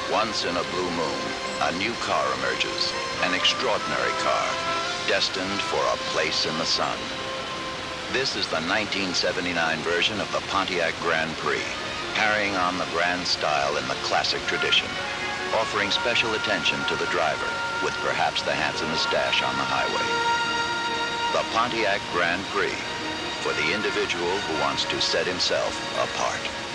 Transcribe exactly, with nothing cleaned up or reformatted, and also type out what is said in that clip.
Once in a blue moon, a new car emerges, an extraordinary car, destined for a place in the sun. This is the nineteen seventy-nine version of the Pontiac Grand Prix, carrying on the grand style in the classic tradition, offering special attention to the driver with perhaps the handsomest dash on the highway. The Pontiac Grand Prix, for the individual who wants to set himself apart.